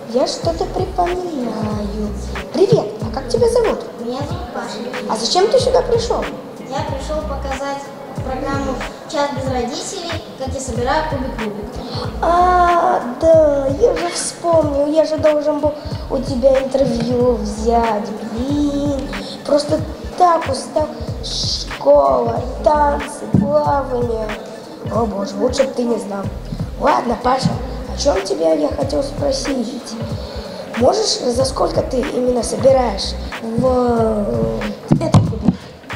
Я что-то припоминаю. Привет, а как тебя зовут? Меня зовут Паша. А зачем ты сюда пришел? Я пришел показать программу «Час без родителей», как я собираю кубик Рубика. Да, я же вспомнил, я же должен был у тебя интервью взять. Блин, просто так устал. Школа, танцы, плавание. О боже, лучше бы ты не знал. Ладно, Паша, о чем тебя я хотел спросить? Можешь, за сколько ты именно собираешь в этот кубик?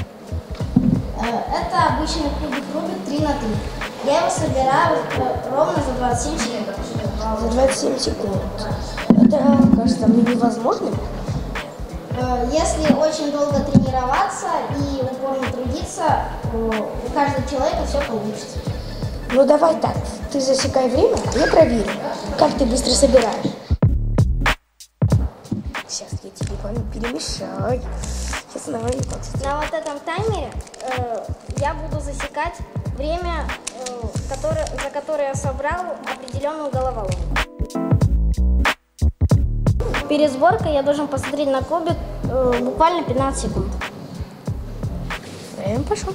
Это обычный кубик Рубик 3 на 3. Я его собираю ровно за 27 секунд. За 27 секунд. Это кажется мне невозможным. Если очень долго тренироваться и упорно трудиться, у каждого человека все получится. Ну давай так, ты засекай время, а я проверю, как ты быстро собираешь. Сейчас я тебе перемешаю. Сейчас снова не хочется. На вот этом таймере я буду засекать время, за которое я собрал определенную головоломку. Перед сборкой я должен посмотреть на кубик буквально 15 секунд. Время пошло.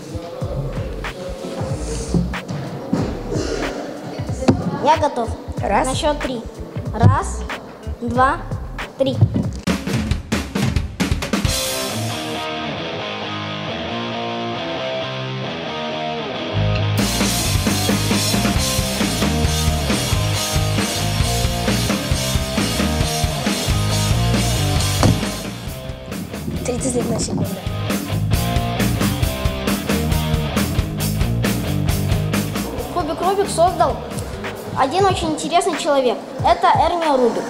Я готов. Раз. На счет 3. Раз, два, три. Одна секунда. Кубик Рубик создал один очень интересный человек. Это Эрмио Рубик.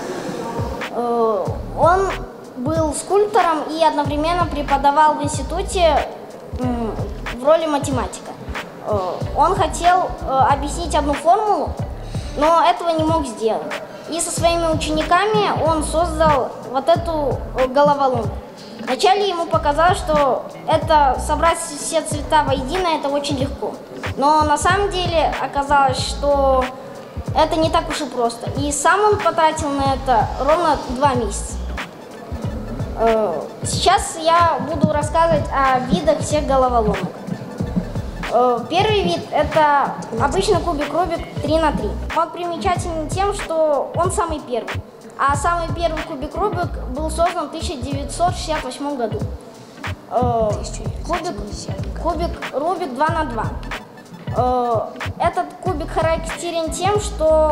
Он был скульптором и одновременно преподавал в институте в роли математика. Он хотел объяснить одну формулу, но этого не мог сделать. И со своими учениками он создал вот эту головоломку. Вначале ему показалось, что это собрать все цвета воедино это очень легко. Но на самом деле оказалось, что это не так уж и просто. И сам он потратил на это ровно 2 месяца. Сейчас я буду рассказывать о видах всех головоломок. Первый вид – это обычный кубик Рубик 3 на 3. Он примечателен тем, что он самый первый. А самый первый кубик Рубик был создан в 1968 году. Кубик Рубик 2 на 2. Этот кубик характерен тем, что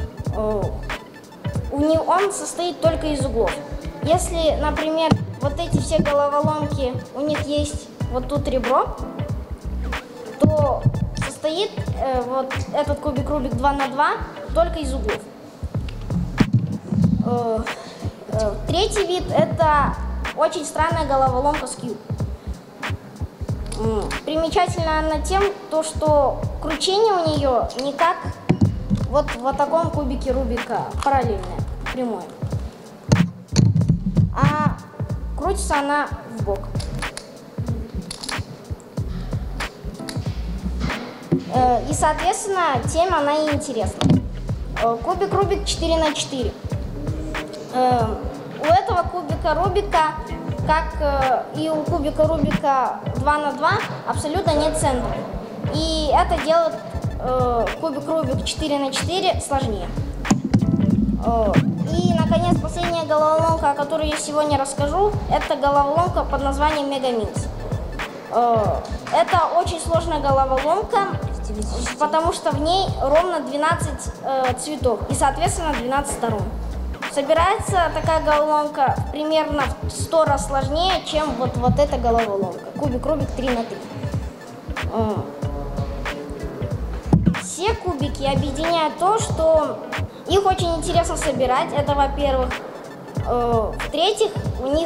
он состоит только из углов. Если, например, вот эти все головоломки, у них есть вот тут ребро, то состоит вот этот кубик Рубик 2 на 2 только из углов. Третий вид – это очень странная головоломка с кьюб. Примечательна она тем, что кручение у нее не как вот в таком кубике Рубика параллельное, прямое, а крутится она в бок. И, соответственно, тем она и интересна. Кубик Рубик 4 на 4. У этого кубика Рубика, как и у кубика Рубика 2 на 2, абсолютно нет центра. И это делает кубик Рубик 4 на 4 сложнее. И, наконец, последняя головоломка, о которой я сегодня расскажу, это головоломка под названием Мегаминс. Это очень сложная головоломка, потому что в ней ровно 12 цветов и, соответственно, 12 сторон. Собирается такая головоломка примерно в 100 раз сложнее, чем вот эта головоломка. Кубик Рубик 3 на 3. Все кубики объединяют то, что их очень интересно собирать, это во-первых. В-третьих, у них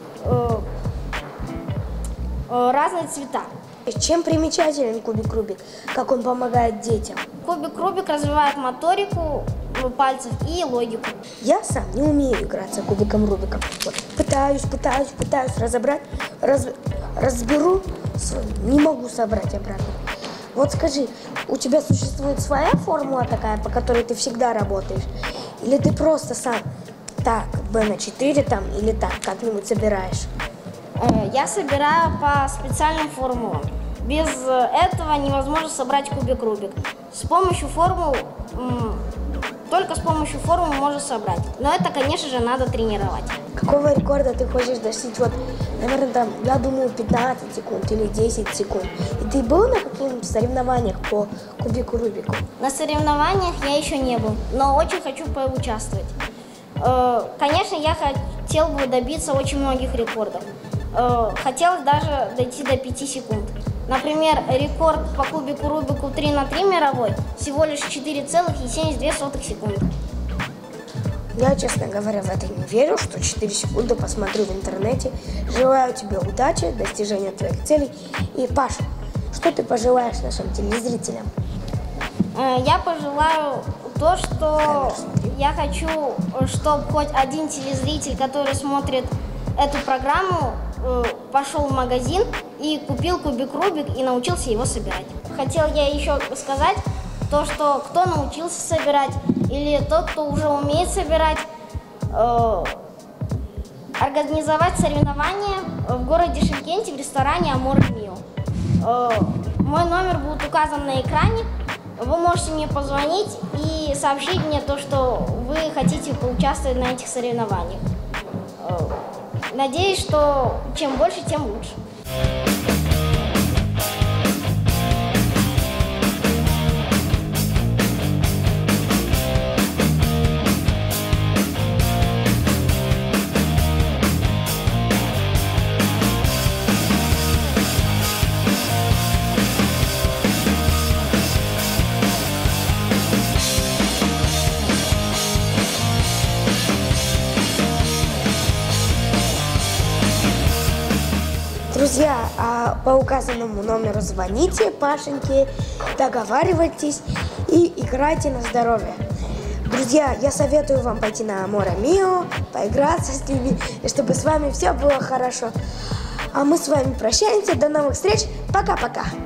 разные цвета. Чем примечателен кубик Рубик? Как он помогает детям? Кубик Рубик развивает моторику пальцев и логику. Я сам не умею играться кубиком Рубиком. Вот пытаюсь разобрать, разберу, не могу собрать обратно. Вот скажи, у тебя существует своя формула такая, по которой ты всегда работаешь? Или ты просто сам так, b на 4 там, или так, как-нибудь собираешь? Я собираю по специальным формулам. Без этого невозможно собрать кубик Рубик. С помощью формул, только с помощью формул можно собрать. Но это, конечно же, надо тренировать. Какого рекорда ты хочешь достичь? Вот, наверное, там, я думаю, 15 секунд или 10 секунд. И ты был на каких-нибудь соревнованиях по кубику Рубику? На соревнованиях я еще не был, но очень хочу поучаствовать. Конечно, я хотел бы добиться очень многих рекордов. Хотелось даже дойти до 5 секунд. Например, рекорд по кубику Рубику 3 на 3 мировой всего лишь 4,72 секунды. Я, честно говоря, в это не верю, что 4 секунды посмотрю в интернете. Желаю тебе удачи, достижения твоих целей. И, Паша, что ты пожелаешь нашим телезрителям? Я пожелаю то, что я хочу, чтобы хоть один телезритель, который смотрит эту программу, пошел в магазин и купил кубик Рубик и научился его собирать. Хотел я еще сказать то, что кто научился собирать или тот, кто уже умеет собирать, организовать соревнования в городе Шымкенте в ресторане Амор и Мио. Мой номер будет указан на экране. Вы можете мне позвонить и сообщить мне то, что вы хотите поучаствовать на этих соревнованиях. Надеюсь, что чем больше, тем лучше. Друзья, по указанному номеру звоните Пашеньке, договаривайтесь и играйте на здоровье. Друзья, я советую вам пойти на Амор и Мио, поиграться с ними, и чтобы с вами все было хорошо. А мы с вами прощаемся, до новых встреч, пока-пока.